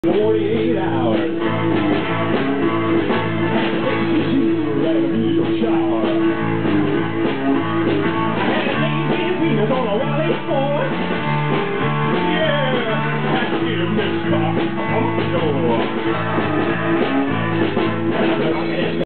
48 hours. Right in the middle shower. I had a lazy penis on a Wally Ford. Yeah, I see a miss on the door.